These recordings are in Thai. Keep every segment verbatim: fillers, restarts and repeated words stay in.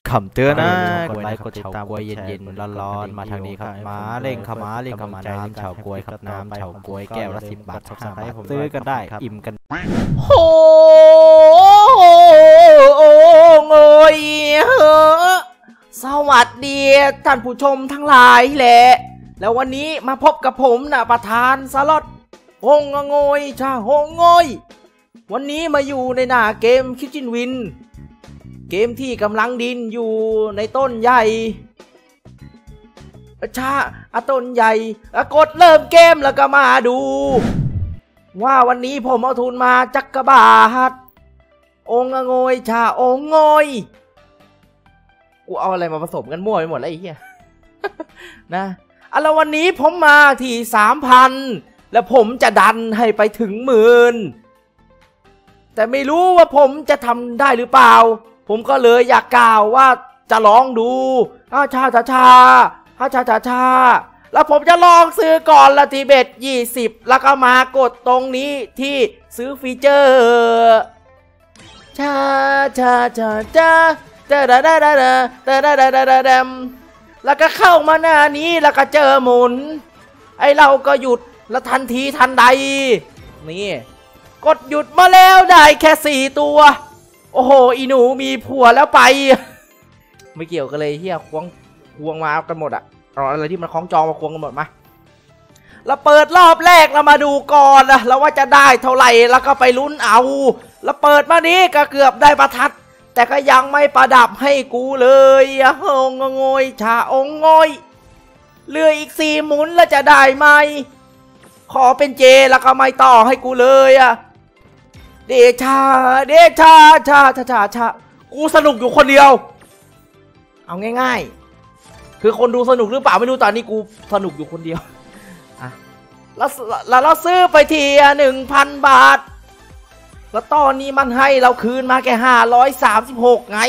คำเตือนนะกดไลค์กดติดตามกวยเย็นๆร้อนๆมาทางนี้ครับมาเล่งขมาเล่งขมาน้ำเฉากวยครับน้ำเฉากวยแก้วละสิบบาทห้าบาทซื้อกันได้อิ่มกันโหโอ้โอยสวัสดีท่านผู้ชมทั้งหลายแหละแล้ววันนี้มาพบกับผมนะประธานสล็อตฮงงอยชาฮงงอยวันนี้มาอยู่ในหน้าเกมคิทชินวินเกมที่กำลังดินอยู่ในต้นใหญ่ชาอะต้นใหญ่กดเริ่มเกมแล้วก็มาดูว่าวันนี้ผมเอาทุนมาจักกะบาทองค์งอยชาองค์งอยกูเอาอะไรมาผสมกันมั่วไปหมดแล้วไอ้เหี้ย นะอะแล้ววันนี้ผมมาที่สามพันแล้วผมจะดันให้ไปถึงหมื่นแต่ไม่รู้ว่าผมจะทำได้หรือเปล่าผมก็เลยอยากกล่าวว่าจะลองดูอาชาชาชาอาชาชาชาแล้วผมจะลองซื้อก่อนละทีเบ็ดยี่สิบแล้วก็มากดตรงนี้ที่ซื้อฟีเจอร์ชาชาชาชาเดาดาดาดาดาดาดาดาดาดาดมแล้วก็เข้ามาหน้านี้แล้วก็เจอหมุนไอเราก็หยุดแล้วทันทีทันใดนี่กดหยุดมาแล้วได้แค่สี่ตัวโอ้โหอีหนูมีผัวแล้วไปไม่เกี่ยวกันเลยเฮียควงควงมากันหมดอะรออะไรที่มันคล้องจองมาควงกันหมดมาแล้วเปิดรอบแรกเรามาดูก่อนนะแล้วว่าจะได้เท่าไหร่แล้วก็ไปลุ้นเอาแล้วเปิดมานี้ก็เกือบได้ประทัดแต่ก็ยังไม่ประดับให้กูเลยอะฮงงอยชาองงอยเหลืออีกสี่หมุนแล้วจะได้ไหมขอเป็นเจแล้วก็ไม่ต่อให้กูเลยอะเดชาเดชาชาชาชาชากูสนุกอยู่คนเดียวเอาง่ายๆคือคนดูสนุกหรือเปล่าไม่รู้ตอนนี้กูสนุกอยู่คนเดียวอ่ะแล้วแล้วเราซื้อไปทีหนึ่งพันบาทแล้วตอนนี้มันให้เราคืนมาแค่ห้าร้อยสามสิบหกไง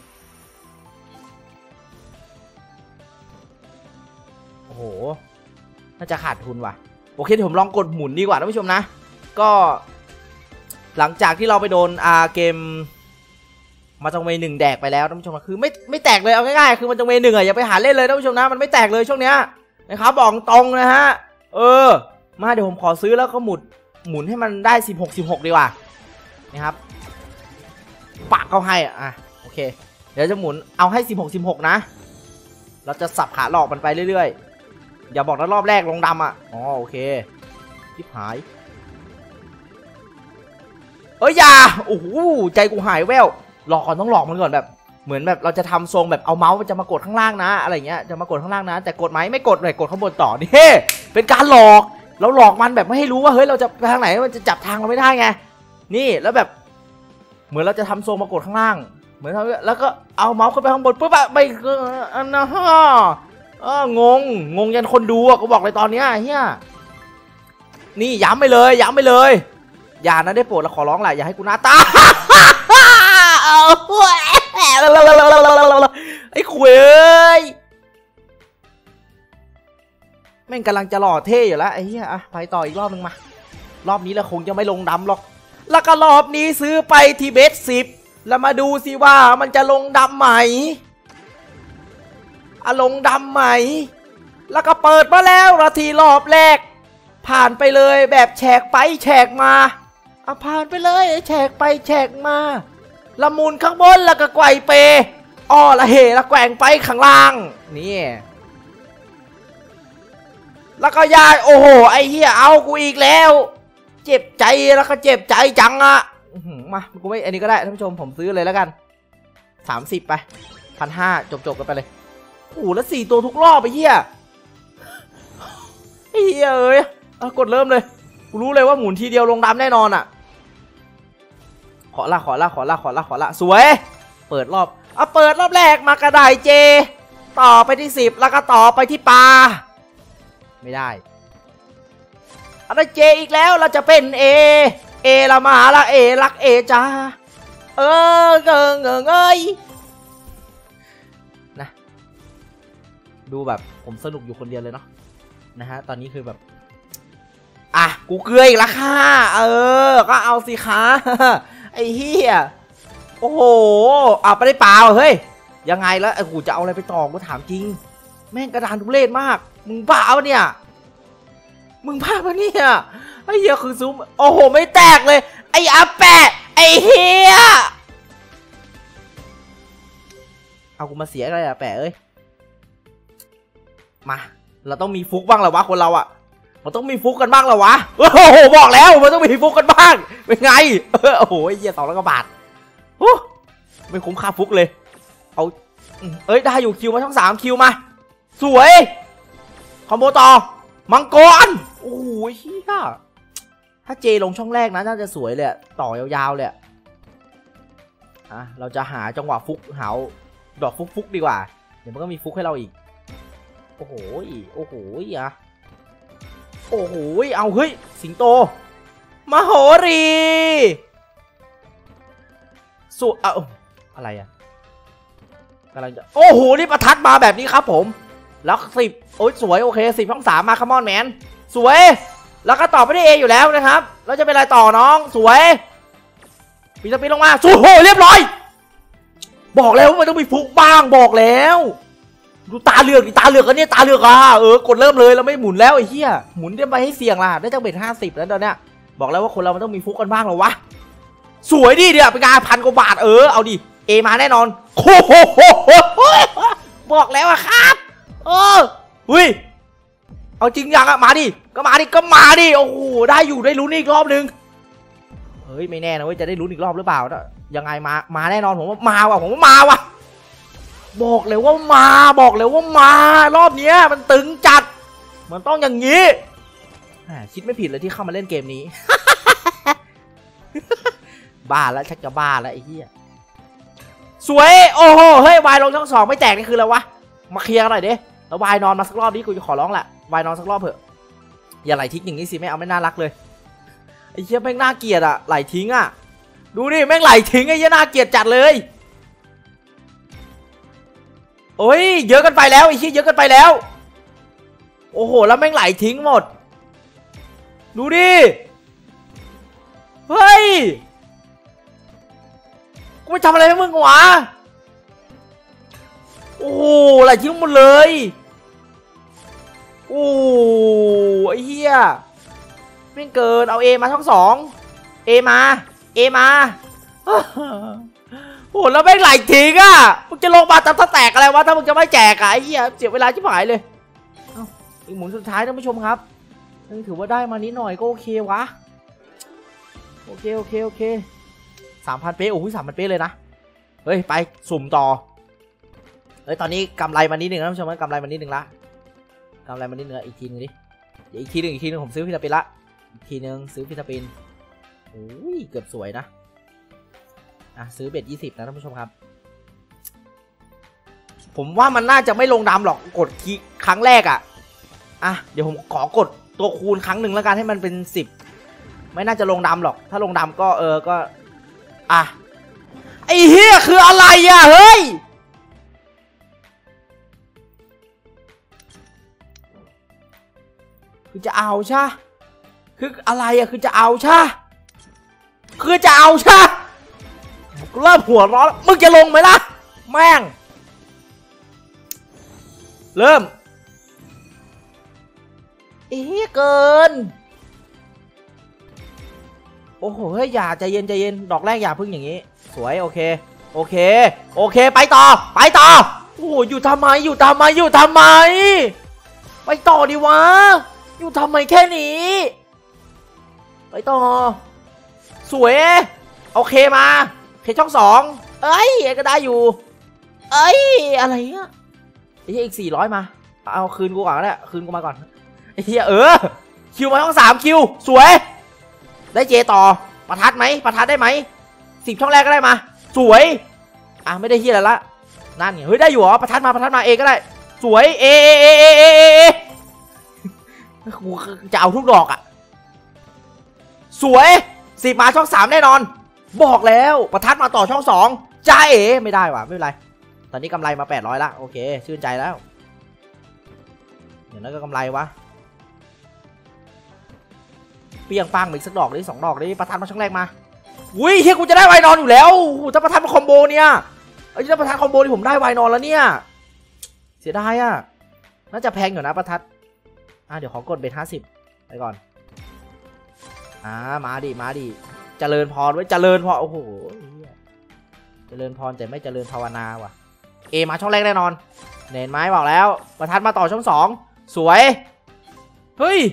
โอ้โหน่าจะขาดทุนว่ะโอเคเดี๋ยวผมลองกดหมุนดีกว่าท่านผู้ชมนะก็หลังจากที่เราไปโดนอาเกมมาจงเมย์หนึ่งแดกไปแล้วท่านผู้ชมคือไม่ไม่แตกเลยเอาง่ายๆคือมันจงเมย์หนึ่งอะอย่าไปหาเล่นเลยท่านผู้ชมนะมันไม่แตกเลยช่วงเนี้ยนะครับบอกตรงนะฮะเออมาเดี๋ยวผมขอซื้อแล้วก็หมุนหมุนให้มันได้สิบหก สิบหกดีกว่านะครับปะเขาให้อ่ะโอเคเดี๋ยวจะหมุนเอาให้สิบหก สิบหกนะเราจะสับขาหลอกมันไปเรื่อยๆอย่าบอกนะรอบแรกลงดำอ่ะอ๋อโอเคชิบหายเอ้ยอย่าโอ้โหใจกูหายแววหลอกก่อนต้องหลอกมันก่อนแบบเหมือนแบบเราจะทำทรงแบบเอาเมาส์จะมากดข้างล่างนะอะไรเงี้ยจะมากดข้างล่างนะแต่กดไหมไม่กดเลยกดข้างบนต่อนี่เฮ้เป็นการหลอกเราหลอกมันแบบไม่ให้รู้ว่าเฮ้ยเราจะไปทางไหนมันจะจับทางเราไม่ได้ไงนี่แล้วแบบเหมือนเราจะทำทรงมากดข้างล่างเหมือนแล้วก็เอาเมาส์ขึ้นไปข้างบนปุ๊บอะไม่อันนะฮะเอองงงงยันคนดูอะก็บอกเลยตอนเนี้ยเฮียนี่ย้ำไปเลยย้ำไปเลยอย่านะได้โปรดแล้วขอร้องแหละอย่าให้กูหน้าตาไอ้ขวยเอ้ยแม่งกำลังจะหล่อเท่อยู่แล้วไอ้เหี้ยอะไปต่ออีกรอบนึงมารอบนี้เราคงจะไม่ลงดำหรอกแล้วก็รอบนี้ซื้อไปที่เบสสิบแล้วมาดูสิว่ามันจะลงดำไหมอะลงดำไหมแล้วก็เปิดมาแล้วนาทีรอบแรกผ่านไปเลยแบบแฉกไปแฉกมาอ่ะผ่านไปเลยแฉกไปแฉกมาละมุนข้างบนแล้วก็ไกวเปอ้อละเหละแกว่งไปข้างล่างนี่แล้วก็ยายโอ้โหไอ้เหี้ยเอากูอีกแล้วเจ็บใจแล้วก็เจ็บใจจังอะมากูไม่อันนี้ก็ได้ท่านผู้ชมผมซื้อเลยแล้วกันสามสิบไปพันห้าจบจบกันไปเลยโอ้แล้วสี่ตัวทุกรอบไปเหี้ยไอ้เหี้ยเอ้ยกดเริ่มเลยกูรู้เลยว่าหมุนทีเดียวลงดำแน่นอนอะขอละขอละขอละขอละขอละสวยเปิดรอบเอาเปิดรอบแรกมากระไดเจต่อไปที่สิบแล้วก็ต่อไปที่ปลาไม่ได้อันนั้นเจอีกแล้วเราจะเป็นเอเอละมาละเอรักเอจ้าเออเงงเงงเอ้ยนะดูแบบผมสนุกอยู่คนเดียวเลยเนาะนะฮะตอนนี้คือแบบอ่ะกูเกลืออีกแล้วค่ะเออก็เอาสิคะไอ้เหี้ยโอ้โหเอาไปได้เปล่าเฮ้ยยังไงแล้วไอ้กูจะเอาอะไรไปต่อกูถามจริงแม่งกระดานทุเรศมากมึงบ้าปะเนี่ยมึงบ้าปะเนี่ยไอ้เหี้ยคือซูมโอ้โหไม่แตกเลยไอ้อาแปะไอ้เหี้ยเอากูมาเสียอะไรอะแปะเอ้ยมาเราต้องมีฟุกบ้างเหรอวะคนเราอะมันต้องมีฟุกกันบ้างเหรอวะโอ้โหบอกแล้วมันต้องมีฟุกกันบ้างเป็นไงโอ้โหไอ้เหี้ยสองร้อยกว่าบาทไม่คุ้มค่าฟุกเลยเอาเอ้ยได้อยู่คิวมาทั้งสามคิวมาสวยคอมโบต่อมังกรโอ้ยเฮียถ้าเจลงช่องแรกนะน่าจะสวยเลยต่อยาวๆเลยอ่ะเราจะหาจังหวะฟุกหาดอกฟุกฟุกดีกว่าเดี๋ยวมันก็มีฟุกให้เราอีกโอ้โหโอ้โหอ่ะโอ้โหเอาเฮ้ยสิงโตมโหรีสุดเอาอะไรอะกำลังจะโอ้โหนี่ประทัดมาแบบนี้ครับผมแล้วสิบโอ้ยสวยโอเคสิบช่องสามมาคัมอนแมนสวยแล้วก็ต่อไม่ได้เออยู่แล้วนะครับแล้วจะเป็นอะไรต่อน้องสวยปีนปีนลงมาสู้โหเรียบร้อยบอกแล้วว่ามันต้องมีฟุกบ้างบอกแล้วดูตาเหลือกดิตาเหลือกกันเนี่ยตาเหลือกอ่ะเออกดเริ่มเลยเราไม่หมุนแล้วไอ้เหี้ยหมุนได้ไปให้เสี่ยงล่ะได้จังเบ็ดห้าสิบแล้วตอนเนี้ยบอกแล้วว่าคนเรามันต้องมีฟุกกันบ้างหรอวะสวยดิเดี๋ยวเป็นการพันกว่าบาทเออเอาดิเอมาแน่นอนโอ้โหบอกแล้วอะครับเออหุ้ยเอาจริงอย่างอะมาดิก็มาดิก็มาดิโอ้โหได้อยู่ได้ลุ้นอีกรอบนึงเฮ้ยไม่แน่นะเว้ยจะได้ลุ้นอีกรอบหรือเปล่ายังไงมามาแน่นอนผมว่ามาว่ะผมว่ามาว่ะบอกเลยว่ามาบอกเลยว่ามารอบนี้มันตึงจัดมันต้องอย่างนี้คิดไม่ผิดเลยที่เข้ามาเล่นเกมนี้บ้าแล้วชักจะบ้าแล้วไอ้เหี้ยสวยโอ้โหเฮ้ยวายลงช่องสองไม่แตกนี่คืออะไรวะมาเคลียร์กันหน่อยดิแล้ววายนอนมาสักรอบนี้กูจะขอร้องแหละวายนอนสักรอบเถอะอย่าไหลทิ้งอย่างนี้สิไม่เอาไม่น่ารักเลยไอ้เหี้ยแม่งน่าเกลียดอะไหลทิ้งอะดูดิแม่งไหลทิ้งไอ้เหี้ยน่าเกลียดจัดเลยโอ้ยเยอะกันไปแล้วไอ้เหี้ยเยอะกันไปแล้วโอ้โหแล้วแม่งไหลทิ้งหมดดูดิเฮ้ยกูไปทำอะไรให้มึงวะโอ้โหไหลทิ้งหมดเลยโอ้ไอ้เหี้ยไม่เกินเอาเอมาช่องสองเอมาเอมาโอ้แล้วแม่งไหลทิ้งอ่ะมึงจะลงมาจับถ้าแตกอะไรวะถ้ามึงจะไม่แจกอ่ะไอ้เหี้ยเสียเวลาชิบหายเลยเอ้าอีกหมุนสุดท้ายท่านผู้ชมครับถือว่าได้มานิดหน่อยก็โอเควะโอเคโอเคโอเคสามพันเป๊ะโอ้ยสามพันเป๊ะเลยนะเฮ้ยไปสุ่มต่อเฮ้ยตอนนี้กำไรมานิดหนึ่งนะท่านผู้ชมกำไรมานิดหนึ่งละกำไรมานิดหนึ่งอีกทีนึงดิเดี๋ยวอีกทีนึงอีกทีนึงผมซื้อฟิลิปปินส์ละอีกทีนึงซื้อฟิลิปปินส์โอ้ยเกือบสวยนะอ่ะซื้อเบ็ดยี่สิบนะท่านผู้ชมครับผมว่ามันน่าจะไม่ลงดำหรอกกดคีย์ครั้งแรกอ่ะอ่ะเดี๋ยวผมขอกดตัวคูณครั้งหนึ่งแล้วกันให้มันเป็นสิบไม่น่าจะลงดำหรอกถ้าลงดำก็เออก็อ่ะไอ้เหี้ยคืออะไรอ่ะเฮ้ยคือจะเอาใช่คืออะไรอ่ะคือจะเอาใช่คือจะเอาใช่เริ่มหัวร้อนมึงจะลงไหมล่ะแม่งเริ่มเอ๊ะเกินโอ้โหเฮ้ยอย่าใจเย็นใจเย็นดอกแรกอย่าพึ่งอย่างนี้สวยโอเคโอเคโอเคไปต่อไปต่อโอ้โหอยู่ทำไมอยู่ทำไมอยู่ทำไมไปต่อดิวะอยู่ทำไมแค่นี้ไปต่อสวยโอเคมาเคช่องสองเอ้ยก็ได้อยู่เอ้ยอะไรเงี้ยไอ้เหี้ยอีกสี่ร้อยมาเอาคืนกูก่อนก็ได้คืนกูมาก่อนไอ้เหี้ยเออคิวมาช่องสามคิวสวยได้เจต่อประทัดไหมประทัดได้ไหมสิบช่องแรกก็ได้มาสวยอ่ะไม่ได้เหี้ยอะไรละนั่นเฮ้ยได้อยู่เหรอประทัดมาประทัดมาเอก็ได้สวยเอเอเอเอเอเอกูจะเอาทุกดอกอ่ะสวยสิบมาช่องสามแน่นอนบอกแล้วประทัดมาต่อช่องสองจ้าเอ๋ไม่ได้ว่ะไม่เป็นไรตอนนี้กำไรมาแปดร้อยละโอเคชื่นใจแล้วเดี๋ยวนั้นก็กำไรวะเปี้ยงปังอีกสักดอกได้สองดอกได้ประทัดมาช่องแรกมาอุ้ยเฮียกูจะได้ไวนอนอยู่แล้วถ้าประทัดมาคอมโบเนี่ยไอ้ที่ประทัดคอมโบที่ผมได้วายนอนแล้วเนี่ยเสียดายอ่ะน่าจะแพงอยู่นะประทัดอ่ะเดี๋ยวขอกดเบทห้าสิบไปก่อนอ่ามาดิมาดิเจริญพรไว้เจริญพรโอ้โหเจริญพรแต่ไม่เจริญภาวนาว่ะเอมาช่องแรกแน่นอนเน้นไม้บอกแล้วประทัดมาต่อช่องสองสวยเฮ้ย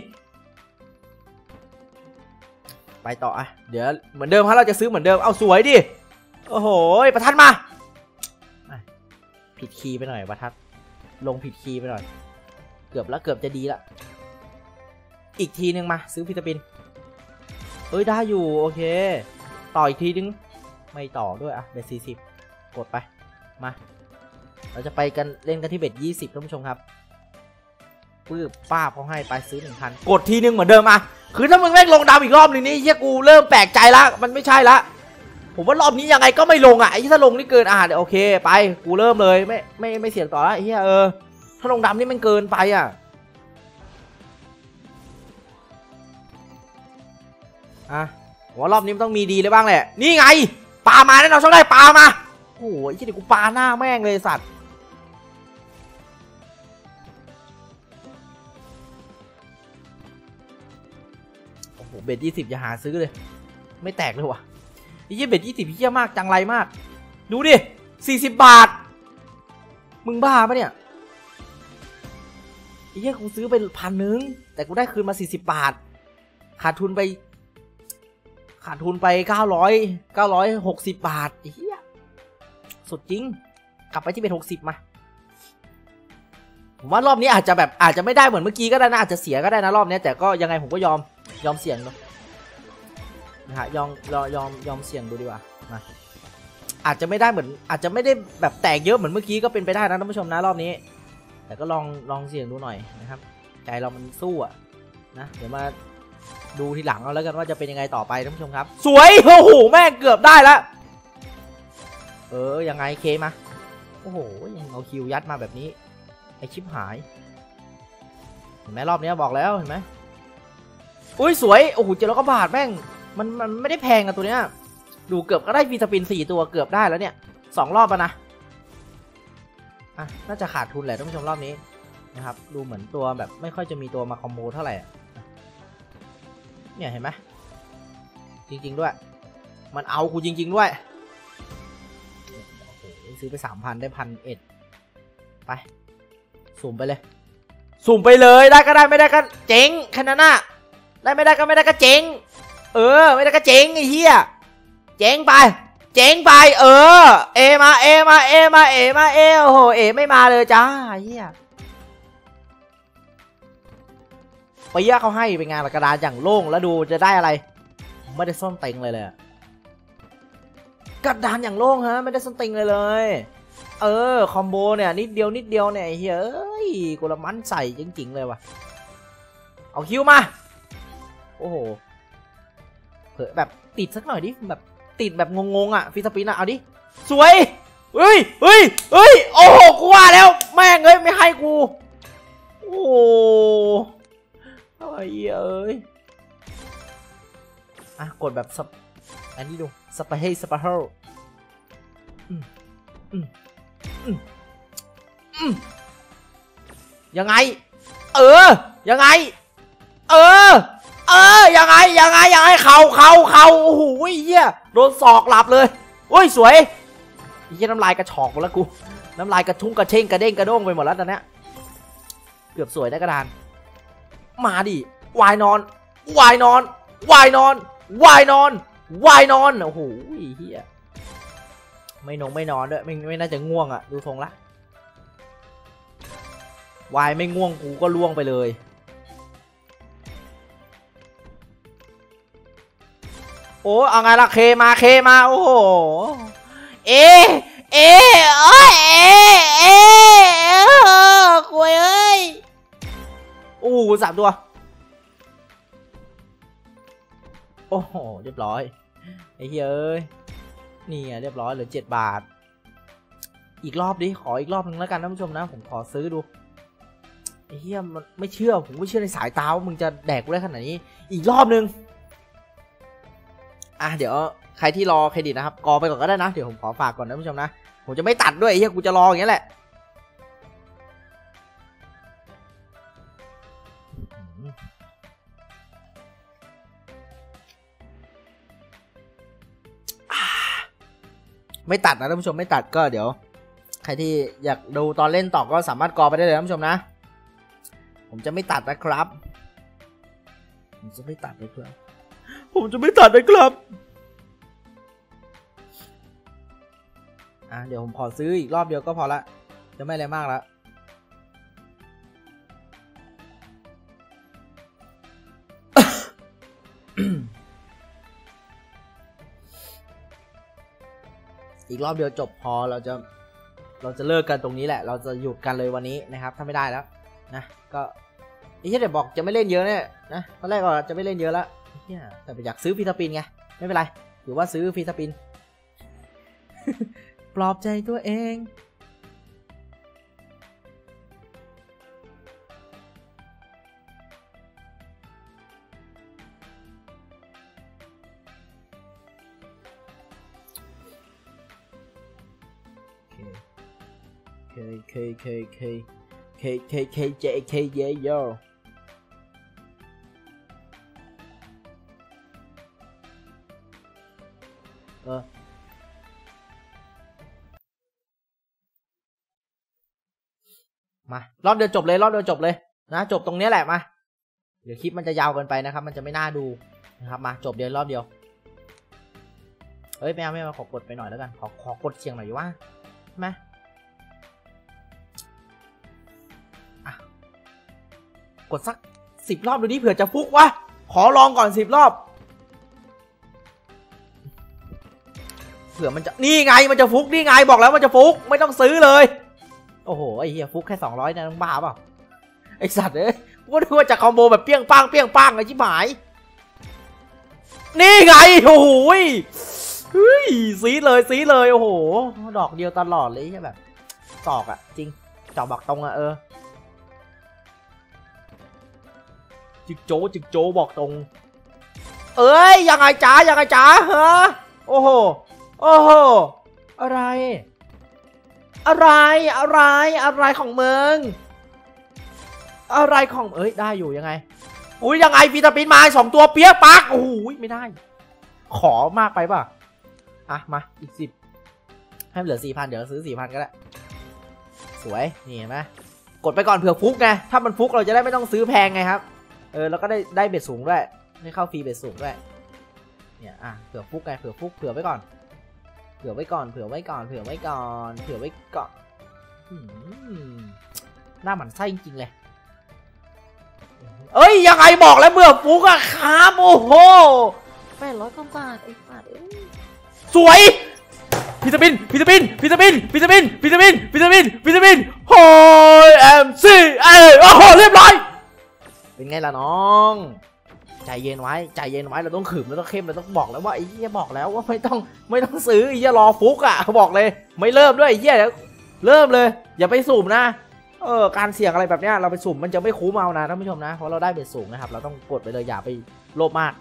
ไปต่ออ่ะเดี๋ยวเหมือนเดิมฮะเราจะซื้อเหมือนเดิมเอาสวยดิโอ้โหประทัดมาผิดคีย์ไปหน่อยประทัดลงผิดคีย์ไปหน่อยเกือบแล้วเกือบจะดีละอีกทีนึงมาซื้อวิตามินเอ้ยได้อยู่โอเคต่ออีกทีนึงไม่ต่อด้วยอ่ะเบ็ดสี่สิบกดไปมาเราจะไปกันเล่นกันที่เบ็ดยี่สิบท่านผู้ชมครับปื้บป้าเขาให้ไปซื้อหนึ่งพันกดทีนึงเหมือนเดิมอ่ะคือถ้ามึงแม่งลงดาวอีกรอบหนึ่งนี่เฮียกูเริ่มแปลกใจละมันไม่ใช่ละผมว่ารอบนี้ยังไงก็ไม่ลงอ่ะไอ้ถ้าลงนี่เกินอ่ะเดี๋ยวโอเคไปกูเริ่มเลยไม่ไม่ไม่เสี่ยงต่อละเฮียเออถ้าลงดำนี่มันเกินไปอ่ะอ่ะว่ารอบนี้มันต้องมีดีเลยบ้างแหละนี่ไงปลามาแน่นอนช่องได้ปลามาโอ้ยที่เดี๋ยวกูปลาหน้าแม่งเลยสัตว์โอ้โหเบ็ดยี่สิบอย่าหาซื้อเลยไม่แตกเลยวะไอ้ยี่เบ็ดยี่สิบเหี้ยมากจังไรมากดูดิสี่สิบบาทมึงบ้าปะเนี่ยไอ้เหี้ยกูซื้อไปพันนึงแต่กูได้คืนมาสี่สิบบาทขาดทุนไปขาดทุนไปเก้าร้อยเก้าร้อยหกสิบบาทไอ้เหี้ยสุดจริงกลับไปที่เป็นหกสิบมาผมว่ารอบนี้อาจจะแบบอาจจะไม่ได้เหมือนเมื่อกี้ก็ได้นะอาจจะเสียก็ได้นะรอบนี้แต่ก็ยังไงผมก็ยอมยอมเสี่ยงเนาะนะฮะยอมยอมยอมยอมเสี่ยงดูดีกว่ามาอาจจะไม่ได้เหมือนอาจจะไม่ได้แบบแตกเยอะเหมือนเมื่อกี้ก็เป็นไปได้นะท่านผู้ชมนะรอบนี้แต่ก็ลองลองเสี่ยงดูหน่อยนะครับใจเรามันสู้อะนะเดี๋ยวมาดูทีหลังเอาแล้วกันว่าจะเป็นยังไงต่อไปท่านผู้ชมครับสวยโอ้โหแม่งเกือบได้แล้วเออยังไงเคมาโอ้โหยังเอาคิวยัดมาแบบนี้ไอชิปหายเห็นไหมรอบนี้บอกแล้วเห็นไหมอุ้ยสวยโอ้โหเจ็ดร้อยกว่าบาทแม่งมันมันไม่ได้แพงอะตัวเนี้ยดูเกือบก็ได้ฟีสปินสี่ตัวเกือบได้แล้วเนี่ยสองรอบแล้วนะอ่ะน่าจะขาดทุนแหละท่านผู้ชมรอบนี้นะครับดูเหมือนตัวแบบไม่ค่อยจะมีตัวมาคอมโบเท่าไหร่เนี่ยเห็นไหมจริงๆด้วยมันเอากูจริงๆด้วยโอ้โหซื้อไปสามพันได้พันเอ็ดไปสุ่มไปเลยสุ่มไปเลยได้ก็ได้ไม่ได้ก็เจ๊งแค่นั้นน่ะได้ไม่ได้ก็ไม่ได้ก็เจ๊งเออไม่ได้ก็เจ๊งไอ้เหี้ยเจ๊งไปเจ๊งไปเออเอมาเอมาเอมาเอมาเอโอ้โหเอไม่มาเลยจ้าเหี้ยไปเยอะเขาให้เป็นงานกระดาษอย่างโล่งแล้วดูจะได้อะไรไม่ได้ส้นเต็งเลยเลยกระดานอย่างโล่งฮะไม่ได้ส้นเต็งเลยเลยเออคอมโบเนี่ยนิดเดียวนิดเดียวเนี่ยเฮ้ยกูละมันใส่จริงๆเลยว่ะเอาคิวมาโอ้โหเผลอแบบติดสักหน่อยดิแบบติดแบบงงๆอ่ะฟิสปินอ่ะเอาดิสวยเฮ้ยเฮ้ยเฮ้ยโอ้โหกูว่าแล้วแม่งเอ้ยไม่ให้กูโอ้โหไอ้เอ้ยอ่ะกดแบบอันนี้ดูสไปเฮสปาเฮลยังไงเออยังไงเออเออยังไงยังไงยังไงเข่าเข่าเข่าโอ้โหเหี้ยโดนศอกหลับเลยโอ้ยสวยเหี้ยน้ำลายกระฉอกหมดแล้วกูน้ำลายกระทุ้งกระเช่งกระเด้งกระด้งไปหมดแล้วตอนนี้เกือบสวยได้กระดานมาดิวายนอนวายนอนวายนอนวายนอนวายนอนโอ้โหเหี้ยไม่นงไม่นอนด้วยไม่ไม่น่าจะง่วงอ่ะดูทรงละวายไม่ง่วงกูก็ล่วงไปเลยโอ้เอาไงล่ะเคมาเคมาโอ้โหเอเอเอ้ยเอเอคุยเอ้ยโอ้สามตัวโอ้โหเรียบร้อยไอ้เฮ้ยนี่เรียบร้อยเหลือเจ็ดบาทอีกรอบดิขออีกรอบนึงแล้วกันท่านผู้ชมนะผมขอซื้อดูไอ้เหี้ยมันไม่เชื่อผมไม่เชื่อในสายตาว่ามึงจะแดกกูได้ขนาดนี้อีกรอบนึงอ่ะเดี๋ยวใครที่รอเครดิตนะครับกอไปก่อนก็ได้นะเดี๋ยวผมขอฝากก่อนท่านผู้ชมนะผมจะไม่ตัดด้วยเฮียกูจะรออย่างเงี้ยแหละไม่ตัดนะท่านผู้ชมไม่ตัดก็เดี๋ยวใครที่อยากดูตอนเล่นต่อก็สามารถกอไปได้เลยท่านผู้ชมนะผมจะไม่ตัดนะครับผมจะไม่ตัดนะครับผมจะไม่ตัดนะครับอ่ะเดี๋ยวผมขอซื้ออีกรอบเดียวก็พอละจะไม่อะไรมากแล้วอีกรอบเดียวจบพอเราจะเราจะเลิกกันตรงนี้แหละเราจะหยุดกันเลยวันนี้นะครับถ้าไม่ได้แล้วนะก็ไอ้ที่เดี๋ยวบอกจะไม่เล่นเยอะเนี่ยนะตอนแรกก็จะไม่เล่นเยอะแล้วเนี่ยแต่อยากซื้อฟีตาปินไงไม่เป็นไรถือว่าซื้อฟีตาปิน ปลอบใจตัวเองเคเคเคเคเคเคเคเจเคเยโยเออมารอบเดียวจบเลยรอบเดียวจบเลยนะจบตรงนี้แหละมาเดี๋ยวคลิปมันจะยาวเกินไปนะครับมันจะไม่น่าดูนะครับมาจบเดียวรอบเดียวเฮ้ยไม่เอาไม่เอาขอกดไปหน่อยแล้วกันขอขอกดเชียงหน่อยว่าใช่ไหมอ่ะกดสักสิบรอบดูดิเผื่อจะฟุกวะขอลองก่อนสิบรอบเผื่อมันจะนี่ไงมันจะฟุกนี่ไงบอกแล้วมันจะฟุกไม่ต้องซื้อเลยโอ้โหไอ้เหี้ยฟุกแค่สองร้อยนะต้องบ้าเปล่าไอสัตว์เอ้ยกูก็นึกว่าจะคอมโบแบบเปี้ยงปังเปี้ยงปังไอ้ชิบหายนี่ไงโอ้โหเฮ้ยซีเลยซีเลยโอ้โหดอกเดียวตลอดเลยใช่แบบตอกอะจริงจอกบอกตรงอะเออจิกโจจิกโจบอกตรงเอ้ยยังไงจ๋ายังไงจ๋าฮะโอ้โหโอ้โหอะไรอะไรอะไรอะไรของมึงอะไรของเอ้ยได้อยู่ยังไงอุ้ยยังไงฟีตาปินมาสองตัวเปี้ยปักโอ้โหไม่ได้ขอมากไปป่ะอ่ะมาอีกสิบให้เหลือสี่พันเดี๋ยวซื้อสี่พันก็ได้สวยนี่เห็นไหมกดไปก่อนเผื่อฟุกไงถ้ามันฟุกเราจะได้ไม่ต้องซื้อแพงไงครับเออแล้วก็ได้ได้เบ็ดสูงด้วยได้เข้าฟรีเบ็ดสูงด้วยเนี่ยอ่ะเผื่อฟุกไงเผื่อฟุกเผื่อไว้ก่อนเผื่อไว้ก่อนเผื่อไว้ก่อนเผื่อไว้ก่อนเผื่อไว้ก่อนหน้าหมันไส้จริงๆเลยเอ้ยยังไงบอกแล้วเบื่อฟุกอะครับโอ้โหแปดร้อยกว่าบาทไอ้บาทสวยวิตามินวิตามินวิตามินวิตามินวิตามินวิตามินวิตามินโฮเอ็มซีเอโอ้โหเรียบร้อยเป็นไงล่ะน้องใจเย็นไว้ใจเย็นไว้เราต้องขืมเราต้องเข้มเราต้องบอกแล้วว่าไอ้เหี้ยบอกแล้วว่าไม่ต้องไม่ต้องซื้อไอ้เหี้ยรอฟุกอ่ะบอกเลยไม่เริ่มด้วยไอ้เหี้ยเริ่มเลยอย่าไปสุ่มนะเออการเสี่ยงอะไรแบบเนี้ยเราไปสุ่มมันจะไม่คุ้มเอานะท่านผู้ชมนะเพราะเราได้เบ็ดสูงนะครับเราต้องกดไปเลยอย่าไปโลภมาก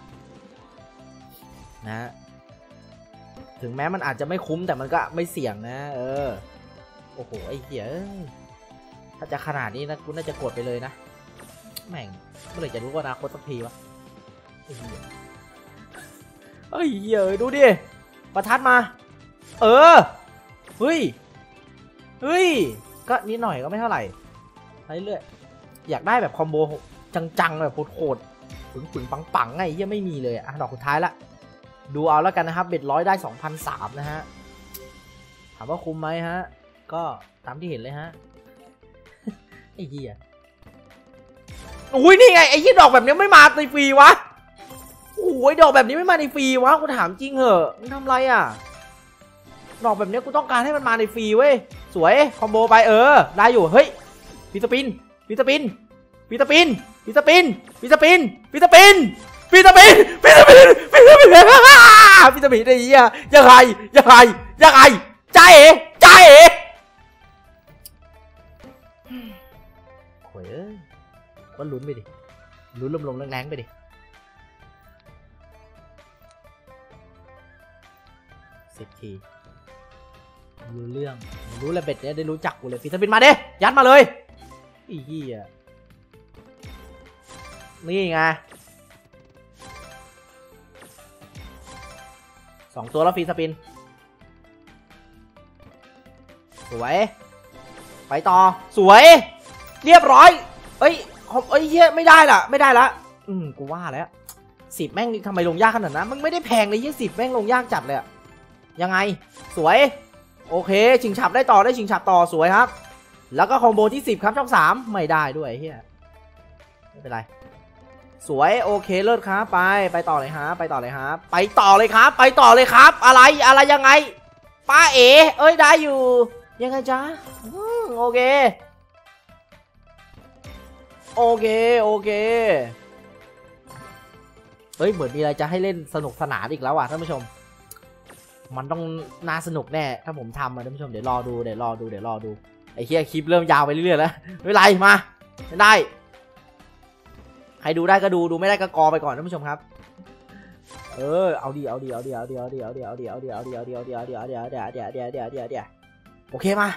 นะถึงแม้มันอาจจะไม่คุ้มแต่มันก็ไม่เสี่ยงนะเออโอ้โหไอ้เหี้ยถ้าจะขนาดนี้นะกูน่าจะกดไปเลยนะแม่งเมื่อไหร่จะรู้ว่าอนาคตสักทีวะไอ้เหี้ยไอ้เหี้ยดูดิประทัดมาเออเฮ้ยเฮ้ยก็นิดหน่อยก็ไม่เท่าไหร่ไปเรื่อยอยากได้แบบคอมโบจังๆแบบโหดๆปึ๋งๆปังๆไงเหี้ยไม่มีเลยอ่ะดอกสุดท้ายละดูเอาแล้วกันนะครับเบ็ดร้อยได้ สองพันสามร้อย นะฮะถามว่าคุ้มไหมฮะก็ตามที่เห็นเลยฮะไอ้เหี้ยอุ้ยนี่ไงไอ้ยี่ดอกแบบนี้ไม่มาในฟรีวะโอ้ยดอกแบบนี้ไม่มาในฟรีวะกูถามจริงเหอะมึงทำไรอ่ะดอกแบบนี้กูต้องการให้มันมาในฟรีเว้ยสวยคอมโบไปเออได้อยู่เฮ้ยวิตามินวิตามินวิตามินวิตามินวิตามินวิตามินวิตามินวิตามินวิตามินวิตามินไอ้เหี้ยยังไงยังไงยังไงใจเอ๋ใจเอ๋โอ้ยก็ลุ้นไปดิลุ้นลมๆแรงๆไปดิสิบทีรู้เรื่องรู้เลยเบ็ดเนี่ยได้รู้จักกูเลยฟิสปินมาเด้ยัดมาเลยอีเหี้ยนี่ไงสองตัวแล้วฟิสปินสวยไปต่อสวยเรียบร้อยเอ้ยเอ้ยเหี้ยไม่ได้ล่ะไม่ได้ละอืมกูว่าแล้วสิบแม่งทำไมลงยากขนาดนั้นมันไม่ได้แพงเลยยี่สิบแม่งลงยากจัดเลยยังไงสวยโอเคชิงฉับได้ต่อได้ชิงฉับต่อสวยครับแล้วก็คอมโบที่สิบครับช่องสามไม่ได้ด้วยเฮียไม่เป็นไรสวยโอเคเลิศครับไปไปต่อเลยฮะไปต่อเลยครับไปต่อเลยครับไปต่อเลยครับอะไรอะไรยังไงป้าเอ๋เอ้ยได้อยู่ยังไงจ๊ะโอเคโอเคโอเคเฮ้ยเหมือนมีอะไรจะให้เล่นสนุกสนานอีกแล้วอ่ะท่านผู้ชมมันต้องน่าสนุกแน่ถ้าผมทำอ่ะท่านผู้ชมเดี๋ยวรอดูเดี๋ยวรอดูเดี๋ยวรอดูไอ้เหี้ยคลิปเริ่มยาวไปเรื่อยๆแล้วไม่เป็นไรมาไม่ได้ใครดูได้ก็ดูดูไม่ได้ก็กอไปก่อนท่านผู้ชมครับเออเอาดีเอาดีเอาดีเอาดีเอาดีเอาดีเอาดีเอาดีเอาดีเอาดีเอาดีเอาดีเอาดีเอาดีเอาดีเอาดีเอาดีเอาดีเอาดีโอเคมา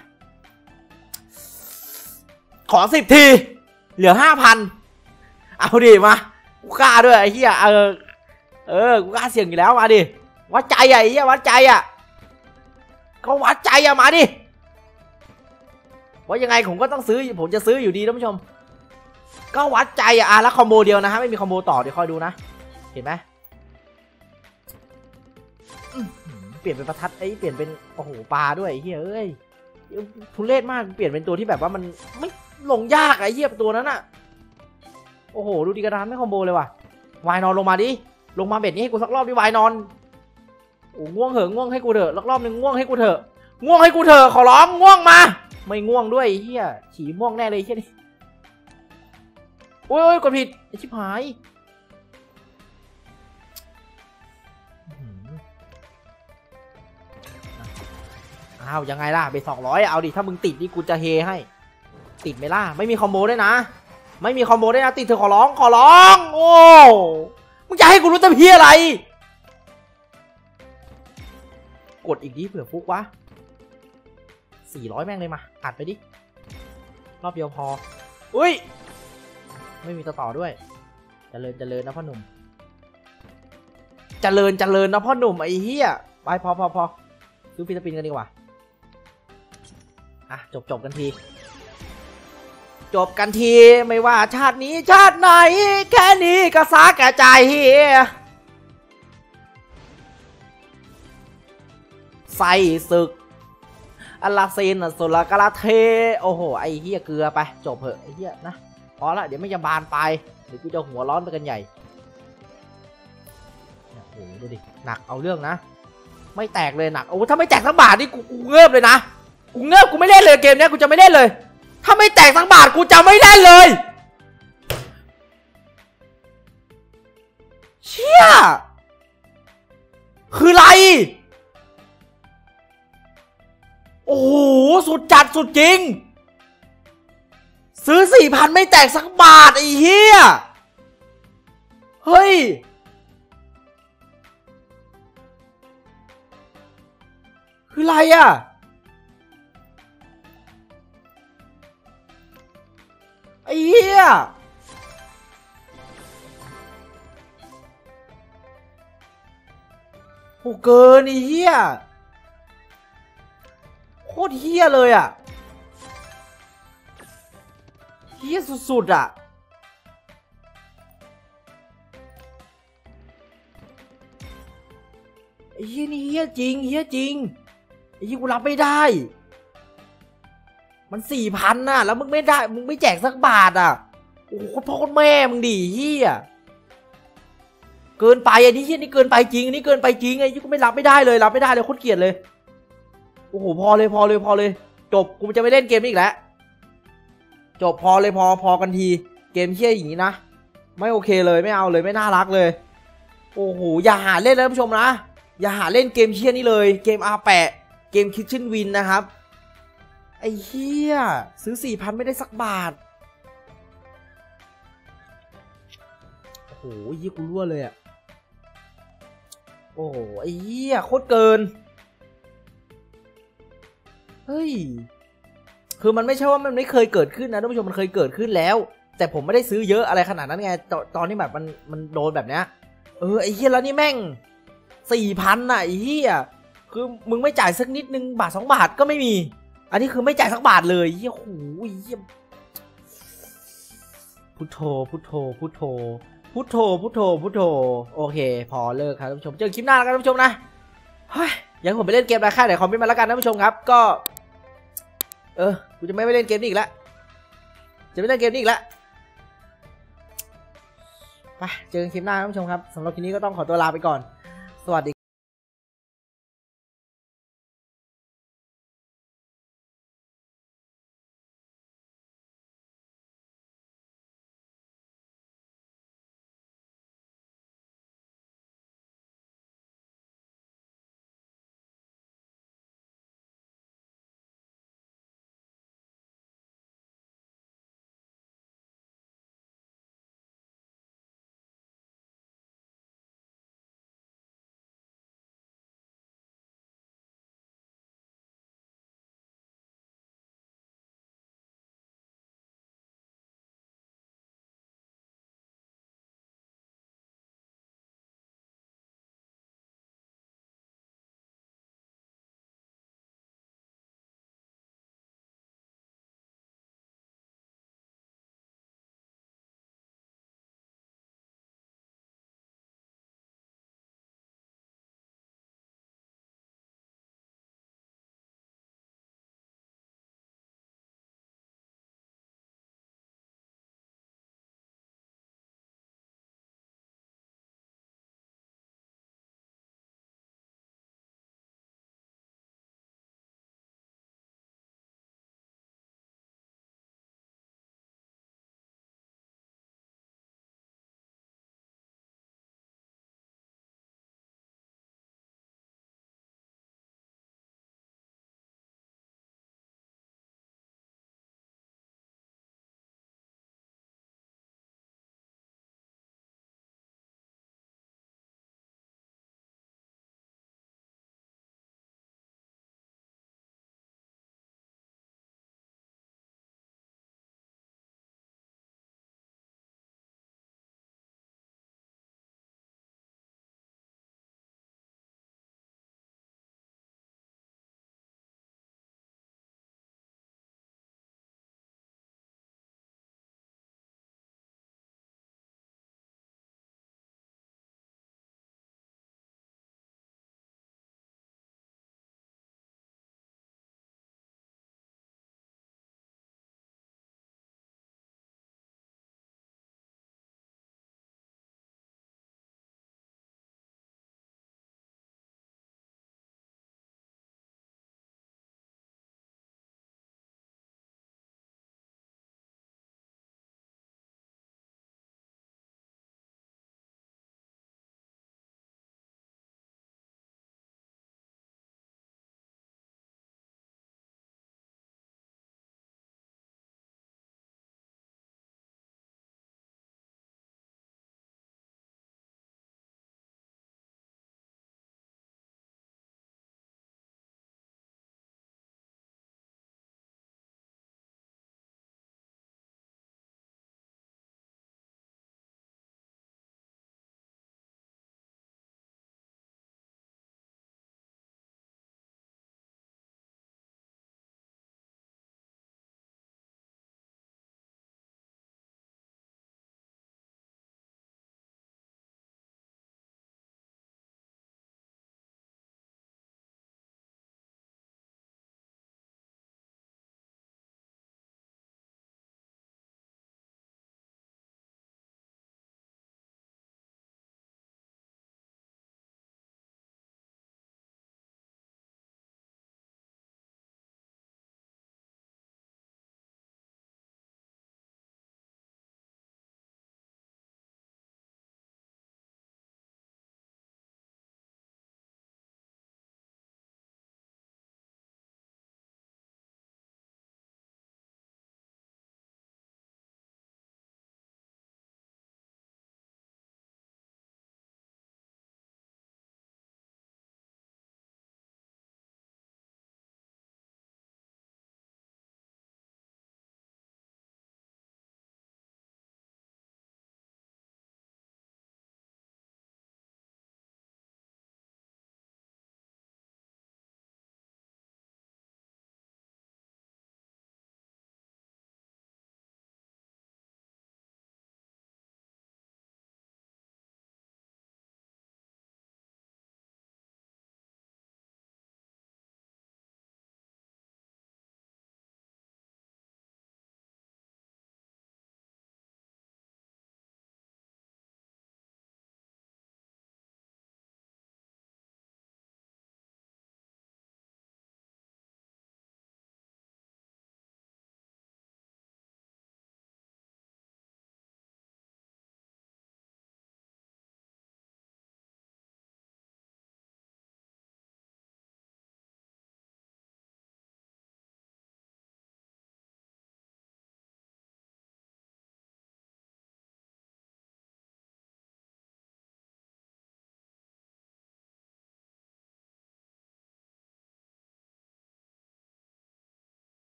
ขอสิบทีเหลือห้าพันเอาดิมากูกล้าด้วยไอ้เหี้ยเออเออกูกล้าเสี่ยงอยู่แล้วมาดิวัดใจอ่ะไอ้เหี้ยวัดใจอ่ะก็วัดใจอ่ะมาดิว่ายังไงผมก็ต้องซื้อผมจะซื้ออยู่ดีท่านผู้ชมก็วัดใจอ่ะอ่ะแล้วคอมโบเดียวนะฮะไม่มีคอมโบต่อเดี๋ยวคอยดูนะเห็นไหมเปลี่ยนเป็นประทัดไอ้เปลี่ยนเป็นโอ้โหปลาด้วยไอ้เหี้ยเอ้ยทุเรศมากเปลี่ยนเป็นตัวที่แบบว่ามันไม่ลงยากไอ้เหี้ยตัวนั้นอ่ะโอ้โหดูดีกระดานไม่คอมโบเลยว่ะวายนอนลงมาดิลงมาเบ็ดนี้ให้กูสักรอบดิวายนอนโอ้ง่วงเหอะง่วงให้กูเถอะรอบนึงง่วงให้กูเถอะง่วงให้กูเถอะขอร้องง่วงมาไม่ง่วงด้วยเฮียฉี่ม่วงแน่เลยเฮียนี่โอ้ยกดผิดไอชิบหายอ้าวยังไงล่ะเบ็ดสองร้อยเอาดิถ้ามึงติดนี่กูจะเฮให้ติดไหมล่ะไม่มีคอมโบด้วยนะไม่มีคอมโบด้วยนะติดเธอขอร้องขอร้องโอ้มึงจะให้กูรู้จะเพี้ยอะไรกดอีกดิเผื่อฟุกวะสี่ร้อยแม่งเลยมาอัดไปดิรอบเดียวพออุ้ยไม่มีต่อต่อด้วยเจริญเจริญนะพ่อหนุ่มเจริญเจริญนะพ่อหนุ่มไอ้เหี้ยไปพอพอพอซื้อฟิลิปปินส์กันดีกว่าอ่ะจบจบกันทีจบกันทีไม่ว่าชาตินี้ชาติไหนแค่นี้ก็สาแก่ใจใส่ศึกอลาเซนสุรกาลาเทโอ้โหไอ้เหี้ยเกลือไปจบเหอะไอ้เหี้ยนะพอละเดี๋ยวไม่จะบานไปเดี๋ยวกูจะหัวร้อนไปกันใหญ่โอ้โหดูดิหนักเอาเรื่องนะไม่แตกเลยหนักโอ้ถ้าไม่แตกสักบาทนี่กูกูเงิบเลยนะกูเงิบกูไม่เล่นเลยเกมนี้กูจะไม่เล่นเลยถ้าไม่แตกสักบาทกูจะไม่เล่นเลยเชี่ยคืออะไรโอ้โหสุดจัดสุดจริงซื้อสี่พันไม่แตกสักบาทไอ้เหี้ยเฮ้ยคืออะไรอ่ะไอ้เหี้ยโหเกินไอ้เหี้ยโคตรเหี้ยเลยอ่ะเหี้ยสุดๆอ่ะไอ้เหี้ยนี่เหี้ยจริงเหี้ยจริงไอ้เหี้ยกูรับไม่ได้มันสี่พันน่ะแล้วมึงไม่ได้มึงไม่แจกสักบาทอ่ะโอ้โหพ่อแม่มึงดิเหี้ยเกินไปอันนี้เหี้ยนี่เกินไปจริงอันนี้เกินไปจริงไอ้เหี้ยกูไม่รับไม่ได้เลยรับไม่ได้เลยโคตรเกลียดเลยโอ้โหพอเลยพอเลยพอเลยจบกูจะไม่เล่นเกมนี้อีกแล้วจบพอเลยพอพอกันทีเกมเหี้ยอย่างนี้นะไม่โอเคเลยไม่เอาเลยไม่น่ารักเลยโอ้โหอย่าหาเล่นนะท่านผู้ชมนะอย่าหาเล่นเกมเหี้ยนี้เลยเกม อาร์ แปด เกม Kitchen Win นะครับไอ้เหี้ยซื้อ สี่พัน ไม่ได้สักบาทโอ้โหยี่กูรั่วเลยอ่ะโอ้โหไอ้เหี้ยโคตรเกินฮ้ยคือมันไม่ใช่ว่ามันไม่เคยเกิดขึ้นนะท่านผู้ชมมันเคยเกิดขึ้นแล้วแต่ผมไม่ได้ซื้อเยอะอะไรขนาดนั้นไงตตอนที่แบบมันมันโดนแบบเนี้ยเออไอ้เหี้ยแล้วนี่แม่งสี่พันน่ะไอ้เหี้ยคือมึงไม่จ่ายสักนิดนึงบาทสองบาทก็ไม่มีอันนี้คือไม่จ่ายสักบาทเลยเหี้ยโหเหี้ยพุทโธพุทโธพุทโธพุทโธพุทโธพุทโธโอเคพอเลิกครับท่านผู้ชมเจอคลิปหน้าแล้วกันท่านผู้ชมนะเฮ้ยยังผมไปเล่นเกมอะไรค่าไหนคอมเมนต์มาแล้วกันท่านผู้ชมครับก็เออกูจะไม่ไปเล่นเกมนี้อีกแล้วจะไม่เล่นเกมนี้อีกแล้วไปเจอกันคลิปหน้าท่านผู้ชมครับสำหรับคลิปนี้ก็ต้องขอตัวลาไปก่อนสวัสดี